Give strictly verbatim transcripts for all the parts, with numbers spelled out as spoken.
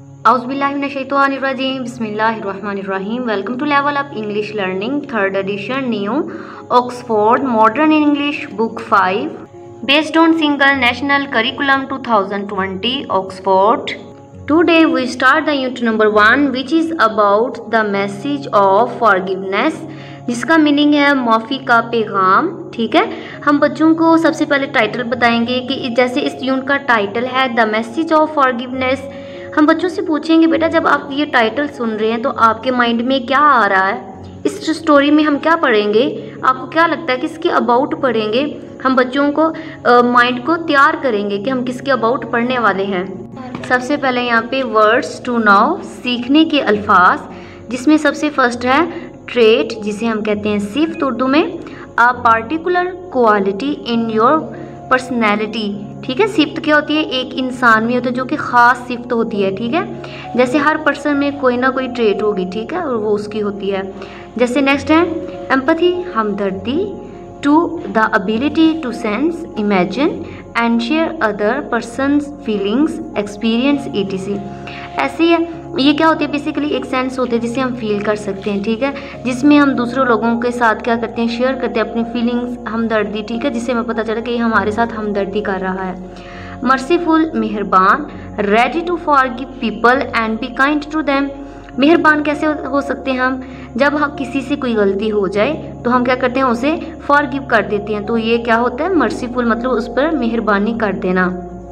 Auzubillahiminash-shaytanir-rajim. Bismillahir-rahmanir-rahim. Welcome to Level Up English Learning, third edition, New Oxford Modern English, Book five, based on Single National Curriculum twenty twenty, Oxford. Today we start the unit number one, which is about the message of forgiveness, जिसका meaning है माफ़ी का पैगाम। ठीक है, हम बच्चों को सबसे पहले टाइटल बताएंगे कि जैसे इस यूनिट का टाइटल है द मैसेज ऑफ फॉरगिवनेस। हम बच्चों से पूछेंगे बेटा जब आप ये टाइटल सुन रहे हैं तो आपके माइंड में क्या आ रहा है, इस स्टोरी में हम क्या पढ़ेंगे, आपको क्या लगता है किसके अबाउट पढ़ेंगे। हम बच्चों को माइंड को तैयार करेंगे कि हम किसके अबाउट पढ़ने वाले हैं। सबसे पहले यहाँ पे वर्ड्स टू नाउ, सीखने के अल्फाज, जिसमें सबसे फर्स्ट है ट्रेट, जिसे हम कहते हैं सिफ्त उर्दू में, a particular quality in your personality. ठीक है, सिफ्त क्या होती है, एक इंसान में होता है जो कि ख़ास सिफ्त होती है। ठीक है, जैसे हर पर्सन में कोई ना कोई ट्रेट होगी, ठीक है, और वो उसकी होती है। जैसे नेक्स्ट है एम्पैथी, हमदर्दी, to the ability to sense, imagine and share other person's feelings, experience, ETC. ऐसी है, ये क्या होती है, बेसिकली एक सेंस होते हैं जिसे हम फील कर सकते हैं। ठीक है, जिसमें हम दूसरे लोगों के साथ क्या करते हैं, शेयर करते हैं अपनी फीलिंग्स, हमदर्दी। ठीक है, जिससे हमें पता चला कि ये हमारे साथ हमदर्दी कर रहा है। मर्सीफुल, मेहरबान, ready to forgive people and be kind to them. मेहरबान कैसे हो सकते हैं हम, जब हम किसी से कोई गलती हो जाए तो हम क्या करते हैं, उसे फॉरगिव कर देते हैं, तो ये क्या होता है मर्सीफुल, मतलब उस पर मेहरबानी कर देना।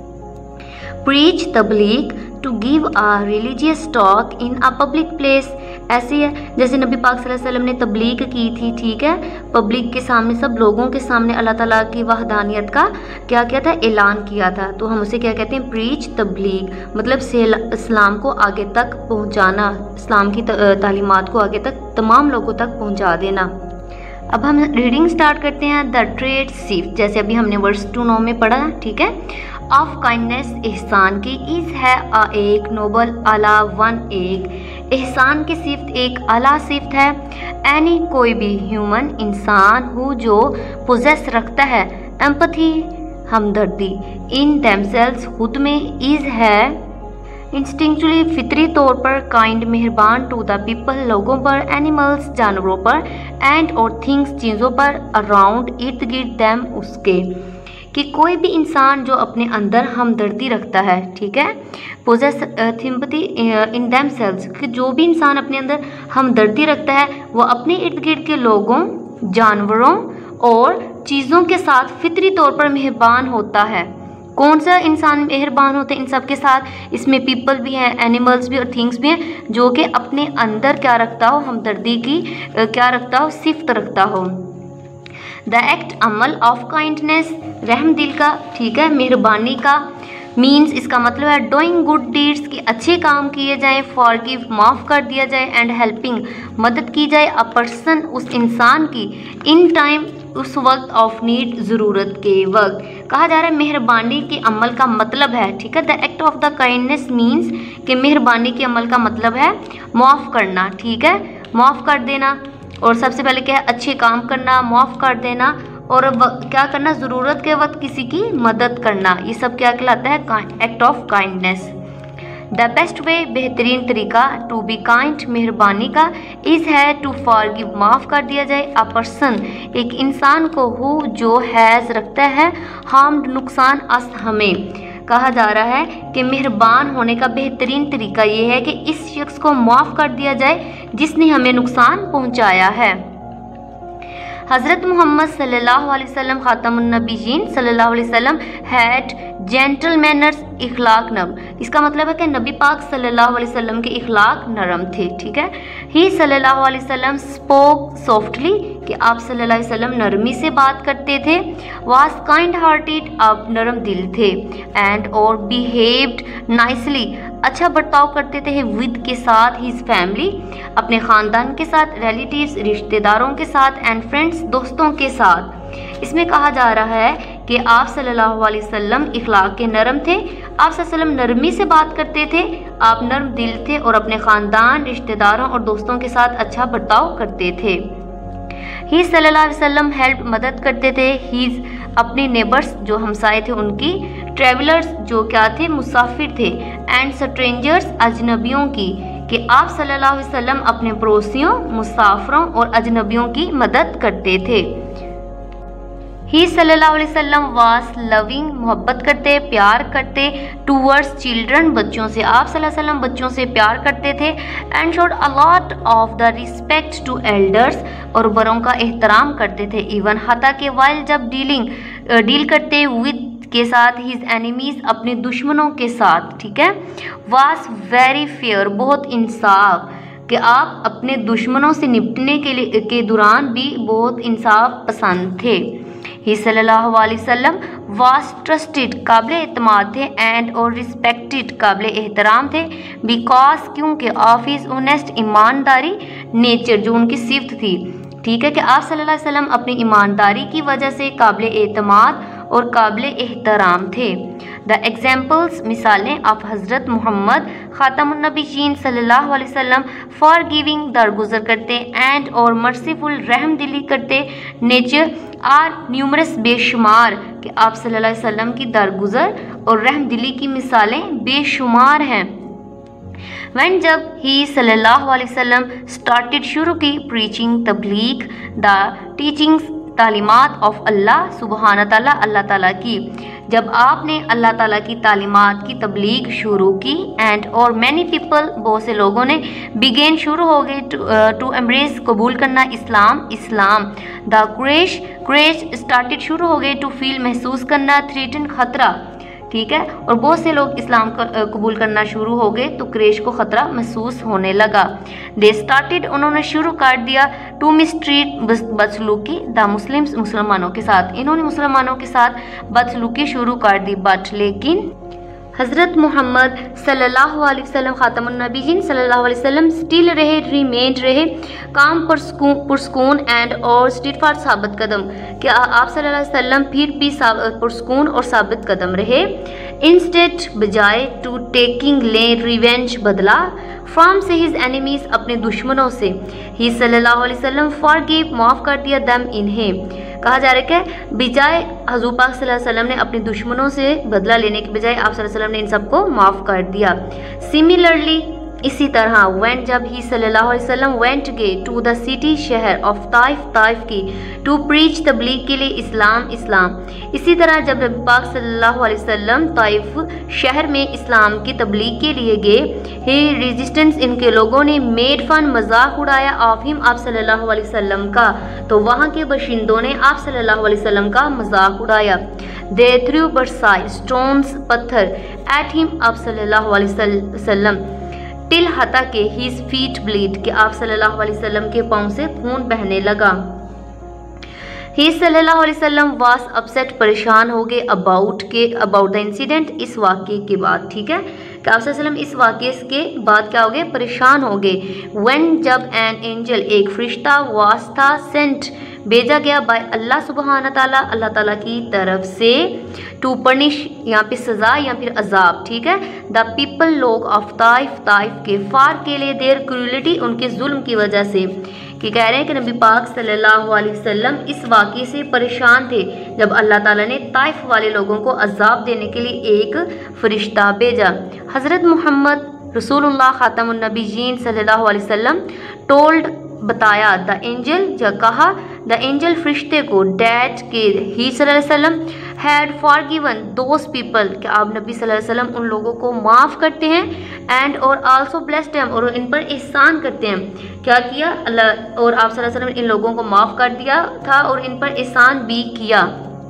प्रीच, तबलीग, to give a religious talk in a public place. ऐसे है जैसे नबी पाक सल्लल्लाहु अलैहि वसल्लम ने तबलीग की थी। ठीक है, पब्लिक के सामने, सब लोगों के सामने अल्लाह ताला की वहदानियत का क्या किया था, ऐलान किया था, तो हम उसे क्या कहते हैं, प्रीच, तबलीग, मतलब से इस्लाम को आगे तक पहुंचाना, इस्लाम की तालीमात को आगे तक तमाम लोगों तक पहुंचा देना। अब हम रीडिंग स्टार्ट करते हैं। द ट्रेट सिफ्त, जैसे अभी हमने वर्ड्स टू नो में पढ़ा। ठीक है, ऑफ काइंडनेस, एहसान की, इज है अ एक, नोबल, अला, वन, एक। एहसान की सिफ्त एक अला सिफ्त है। एनी, कोई भी, ह्यूमन, इंसान, हु, जो, पोजेस, रखता है, एम्पैथी, हमदर्दी, इन देमसेल्व्स, खुद में, इज है, इंस्टिंक्चुअली, फितरी तौर पर, काइंड, मेहरबान, टू द पीपल, लोगों पर, एनिमल्स, जानवरों पर, एंड और थिंग्स, चीज़ों पर, अराउंड, इर्द गिर्द, देम, उसके, कि कोई भी इंसान जो अपने अंदर हमदर्दी रखता है। ठीक है, पोजेस सिंपैथी इन देमसेल्व्स, कि जो भी इंसान अपने अंदर हमदर्दी रखता है वो अपने इर्द गिर्द के लोगों, जानवरों और चीज़ों के साथ फितरी तौर पर मेहरबान होता है। कौन सा इंसान मेहरबान होते हैं इन सब के साथ, इसमें पीपल भी हैं, एनिमल्स भी और थिंग्स भी हैं, जो कि अपने अंदर क्या रखता हो, हमदर्दी की क्या रखता हो, सिफ्त रखता हो। द एक्ट, अमल, ऑफ काइंडनेस, रहम दिल का, ठीक है, मेहरबानी का, मीन्स, इसका मतलब है डूइंग गुड डीड्स, की अच्छे काम किए जाएं, फॉरगिव, माफ़ कर दिया जाए, एंड हेल्पिंग, मदद की जाए, अ पर्सन, उस इंसान की, इन टाइम, उस वक्त, ऑफ नीड, ज़रूरत के वक्त। कहा जा रहा है मेहरबानी के अमल का मतलब है, ठीक है, the act of the kindness means, कि मेहरबानी के अमल का मतलब है माफ़ करना। ठीक है, माफ़ कर देना, और सबसे पहले क्या है, अच्छे काम करना, माफ़ कर देना, और क्या करना, ज़रूरत के वक्त किसी की मदद करना, ये सब क्या कहलाता है, act of kindness. The best way, बेहतरीन तरीका, टू बी काइंड, मेहरबानी का, इज़ है टू फॉरगिव, माफ़ कर दिया जाए, अ पर्सन, एक इंसान को, हु, जो, हैज़, रखता है, हार्म्ड, नुकसान, अस, हमें। कहा जा रहा है कि मेहरबान होने का बेहतरीन तरीका ये है कि इस शख्स को माफ़ कर दिया जाए जिसने हमें नुकसान पहुंचाया है। हज़रत मोहम्मद सल्लल्लाहु अलैहि वसल्लम, खातमुन नबीयीन सल्लल्लाहु अलैहि वसल्लम, हैड जेंटल मैनर्स, इखलाक नरम, इसका मतलब है कि नबी पाक सल्लल्लाहु अलैहि वसल्लम के इखलाक नरम थे। ठीक है, ही सल्लल्लाहु अलैहि वसल्लम स्पोक सॉफ्टली, कि आप सल्लल्लाहु अलैहि वसल्लम नरमी से बात करते थे, वाज काइंड हार्टेड, आप नरम दिल थे, एंड और बिहेव्ड नाइसली, अच्छा बर्ताव करते थे, विद, के साथ, हिज फैमिली, अपने ख़ानदान के साथ, रिलेटिव्स, रिश्तेदारों के साथ, एंड फ्रेंड्स, दोस्तों के साथ। इसमें कहा जा रहा है कि आप सल्लल्लाहु अलैहि वसल्लम इखलाक के नरम थे, आप सल्लल्लाहु अलैहि वसल्लम नरमी से बात करते थे, आप नरम दिल थे, और अपने ख़ानदान, रिश्तेदारों और दोस्तों के साथ अच्छा बर्ताव करते थे। ही सल्लल्लाहु अलैहि वसल्लम हेल्प, मदद करते थे, हीज, अपने नेबर्स, जो हमसाए थे उनकी, ट्रेवलर्स जो क्या थे, मुसाफिर थे, एंड स्ट्रेंजर्स अजनबियों की, कि आप सल्लल्लाहु अलैहि वसल्लम अपने पड़ोसियों, मुसाफिरों और अजनबियों की मदद करते थे। ही सल्लल्लाहु अलैहि वसल्लम वास लविंग, मोहब्बत करते, प्यार करते, टूवर्ड्स चिल्ड्रन, बच्चों से आप सल्लल्लाहु अलैहि वसल्लम बच्चों से प्यार करते थे, and showed a lot of the respect to elders, और बड़ों का एहतराम करते थे। इवन हता के वाइल जब डीलिंग डील करते विद के साथ, हिज एनिमीज अपने दुश्मनों के साथ, ठीक है, वास वेरी फेयर, बहुत इंसाफ, कि आप अपने दुश्मनों से निपटने के लिए के दौरान भी बहुत इंसाफ पसंद थे। ही सल्लल्लाहु अलैहि वसल्लम वास ट्रस्टेड, काबिल एतमाद थे, एंड और रिस्पेक्टेड, काबिल एहतराम थे, बिकॉज क्योंकि ऑफ हिज ऑनेस्ट, ईमानदारी, नेचर जो उनकी सिफ्त थी, ठीक है, कि आप सल्लल्लाहु अलैहि वसल्लम अपनी ईमानदारी की वजह से काबिल एतमाद और काबिल एहतराम थे। द एग्जाम्पल्स, मिसालें, ऑफ हज़रत मोहम्मद ख़ातमुन नबीयीन सल्लल्लाहु अलैहि वसल्लम, फॉर गिविंग, दरगुजर करते, एंड और मर्सीफुल, रहम दिली करते, नेचर आर न्यूमरस, बेशुमार, कि आप सल्लल्लाहु अलैहि वसल्लम की दरगुजर और रहम दिली की मिसालें बेशुमार हैं। वैन जब ही सल्लल्लाहु अलैहि वसल्लम स्टार्टेड, शुरू की, प्रीचिंग, तबलीग, द टीचिंग्स, तालीमात ऑफ अल्लाह सुबहान ताला, अल्लाह ताला की, जब आपने अल्लाह ताला की तालीमात की तबलीग शुरू की, एंड और मैनी पीपल, बहुत से लोगों ने, बिगेन, शुरू हो गए, टू एम्ब्रेस, कबूल करना, Islam, Islam, the crash, crash started, शुरू हो गए, टू फील, महसूस करना, थ्रेटन, खतरा, ठीक है, और बहुत से लोग इस्लाम कबूल करना शुरू हो गए तो क्रेश को ख़तरा महसूस होने लगा। दे स्टार्टेड, उन्होंने शुरू कर दिया, टू मिसट्रीट, बदसलूकी, द मुस्लिम्स, मुसलमानों के साथ, इन्होंने मुसलमानों के साथ बदसलूकी शुरू कर दी, बट लेकिन हज़रत मोहम्मद सल्लल्लाहु अलैहि वसल्लम ख़ातमुन नबीयीन सल्लल्लाहु अलैहि वसल्लम स्टिल रहे, रिमेंड रहे, काम पुरस्कून, एंड और स्टीडफास्ट, साबित कदम, कि आप सल्लल्लाहु अलैहि वसल्लम फिर भी पुरस्कून और साबित कदम रहे। इंस्टेड, बजाय, टू टेकिंग, ले, रिवेंज, बदला, फ्राम से हिज एनिमीज, अपने दुश्मनों से, ही सल्लल्लाहु अलैहि वसल्लम फॉरगिव, माफ़ कर दिया, दम, इन्हें, कहा जा रहा है कि बजाय हजूर पाक सल्लल्लाहु अलैहि वसल्लम ने अपने दुश्मनों से बदला लेने के बजाय आप सल्लल्लाहु अलैहि वसल्लम ने इन सबको माफ़ कर दिया। सिमिलरली, इसी तरह, व्हेन, जब ही सल्लल्लाहु अलैहि वसल्लम वेंट गए, टू द सिटी, शहर, ऑफ ताइफ, ताइफ की, टू प्रीच, तबलीग के लिए, इस्लाम, इस्लाम, इसी तरह जब नबी पाक सल्लल्लाहु अलैहि वसल्लम ताइफ शहर में इस्लाम की तबलीग के लिए गए, ही रेजिस्टेंस, इनके लोगों ने, मेड फन, मजाक उड़ाया, ऑफ हिम, आप सल्लल्लाहु अलैहि वसल्लम का, तो वहाँ के बाशिंदों ने आप सल्लल्लाहु अलैहि वसल्लम का मजाक उड़ाया। दे थ्रू बरसाई, स्टोन्स, पत्थर, एट हिम, आप सल्लल्लाहु अलैहि वसल्लम, टिल, हता के, हिज फीट ब्लीड, कि आप सल्लल्लाहु अलैहि वसल्लम के पाँव से खून बहने लगा। ही सल्लल्लाहु अलैहि वसल्लम वास अपसेट, परेशान हो गए, अबाउट के, अबाउट द इंसिडेंट, इस वाक़े के बाद, ठीक है, कि आप सल्लल्लाहु अलैहि वसल्लम इस वाक़े के बाद क्या हो गए, परेशान हो गए। व्हेन, जब, एन एंजल, एक फरिश्ता, वास था, सेंट, भेजा गया, बाय अल्लाह सुबहान ताला, अल्लाह ताला की तरफ से, टू पनिश, यहाँ पे सज़ा या फिर अजाब, ठीक है, द पीपल, लोग, ऑफ ताइफ, ताइफ के, फार के लिए, देर क्रूलिटी, उनके जुल्म की वजह से, कि कह रहे हैं कि नबी पाक सल्लल्लाहु अलैहि वसल्लम इस वाक़े से परेशान थे जब अल्लाह ताला ने ताइफ वाले लोगों को अजाब देने के लिए एक फरिश्ता भेजा। हज़रत मोहम्मद रसूलुल्लाह ख़ातमुन नबीयीन सल्लल्लाहु अलैहि वसल्लम टोल्ड, बताया, द एंजल, जो कहा, द एंजल, फरिश्ते को, डैट के, ही सल्लल्लाहु अलैहि वसल्लम हैड फॉरगिवन दोज पीपल, कि आप नबी सल्लल्लाहु अलैहि वसल्लम उन लोगों को माफ़ करते हैं, एंड और आल्सो ब्लेस्ड देम, और इन पर एहसान करते हैं, क्या किया अल्लाह, और आप सल्लल्लाहु अलैहि वसल्लम इन लोगों को माफ़ कर दिया था और इन पर एहसान भी किया।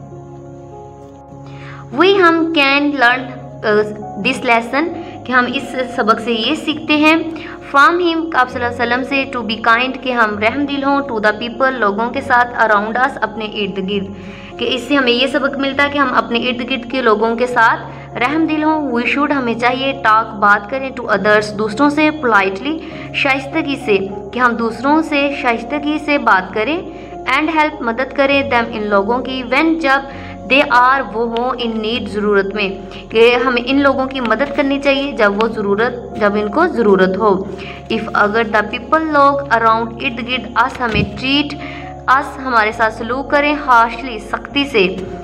वी हम कैन लर्न दिस लेसन, कि हम इस सबक से ये सीखते हैं, फ्राम हिम, आप सल्लल्लाहु अलैहि वसल्लम से, टू बी काइंड, कि हम रहम दिल हों, टू द पीपल, लोगों के साथ, अराउंड अस, अपने इर्द गिर्द, कि इससे हमें ये सबक मिलता है कि हम अपने इर्द गिर्द के लोगों के साथ रहम दिल हों। वी शुड, हमें चाहिए, टॉक, बात करें, टू अदर्स, दूसरों से, पोलाइटली, शाइस्तगी से, कि हम दूसरों से शाइस्तगी से बात करें, एंड हेल्प, मदद करें, देम, इन लोगों की, व्हेन, जब, दे आर, वो हों, इन नीड, ज़रूरत में, कि हमें इन लोगों की मदद करनी चाहिए जब वो ज़रूरत जब इनको ज़रूरत हो। इफ़, अगर, द पीपल, लोग, अराउंड, इर्द गिर्द, अस, हमें ट्रीट, अस, हमारे साथ सलूक करें, हार्शली, सख्ती से,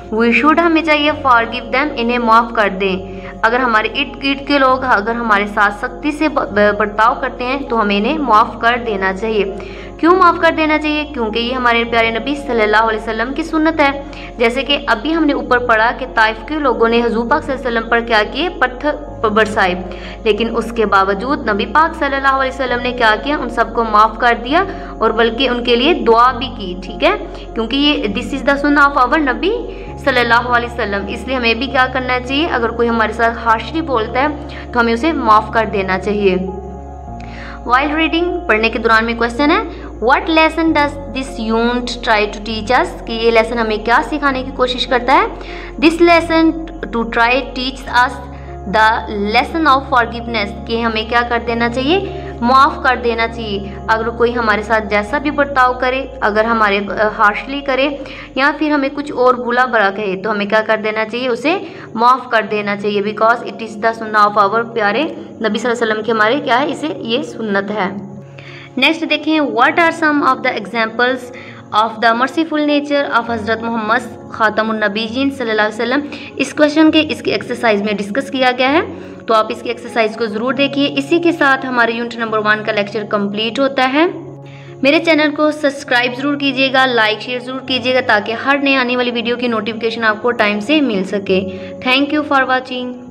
वी शुड हमें चाहिए फॉरगिव देम, इन्हें माफ़ कर दें। अगर हमारे इर्द गिर्द के लोग अगर हमारे साथ सख्ती से बर्ताव करते हैं तो हमें इन्हें माफ़ कर देना चाहिए। क्यों माफ़ कर देना चाहिए? क्योंकि ये हमारे प्यारे नबी सल्लल्लाहु अलैहि वसल्लम की सुन्नत है। जैसे कि अभी हमने ऊपर पढ़ा कि ताइफ के लोगों ने हुजूर पाक सल्लल्लाहु अलैहि वसल्लम पर क्या किए, पत्थर बरसाए, लेकिन उसके बावजूद नबी पाक सल्लल्लाहु अलैहि वसल्लम ने क्या किया, उन सबको माफ़ कर दिया और बल्कि उनके लिए दुआ भी की। ठीक है, क्योंकि ये दिस इज़ द सुन्नह ऑफ आवर नबी सल्लल्लाहु अलैहि वसल्लम। इसलिए हमें भी क्या करना चाहिए, अगर कोई हमारे साथ हार्शली बोलता है तो हमें उसे माफ़ कर देना चाहिए। वाइल रीडिंग, पढ़ने के दौरान में क्वेश्चन है, what lesson does this unit try to teach us, कि ये लेसन हमें क्या सिखाने की कोशिश करता है। This lesson to try teach us the lesson of forgiveness, कि हमें क्या कर देना चाहिए, माफ़ कर देना चाहिए। अगर कोई हमारे साथ जैसा भी बर्ताव करे, अगर हमारे हार्शली करे या फिर हमें कुछ और बुला भला कहे तो हमें क्या कर देना चाहिए, उसे माफ़ कर देना चाहिए। बिकॉज इट इज़ द सुन्नह ऑफ आवर प्यारे नबी सल्लल्लाहु अलैहि वसल्लम के हमारे क्या है, इसे ये सुन्नत है। नेक्स्ट देखें, what are some of the examples of the merciful nature of हज़रत मोहम्मद ख़ातमुन नबीयीन सल्लल्लाहु अलैहि वसल्लम। इस क्वेश्चन के इसकी एक्सरसाइज में डिस्कस किया गया है, तो आप इसकी एक्सरसाइज को ज़रूर देखिए। इसी के साथ हमारे यूनिट नंबर वन का लेक्चर कंप्लीट होता है। मेरे चैनल को सब्सक्राइब ज़रूर कीजिएगा, लाइक शेयर ज़रूर कीजिएगा, ताकि हर नए आने वाली वीडियो की नोटिफिकेशन आपको टाइम से मिल सके। Thank you for watching.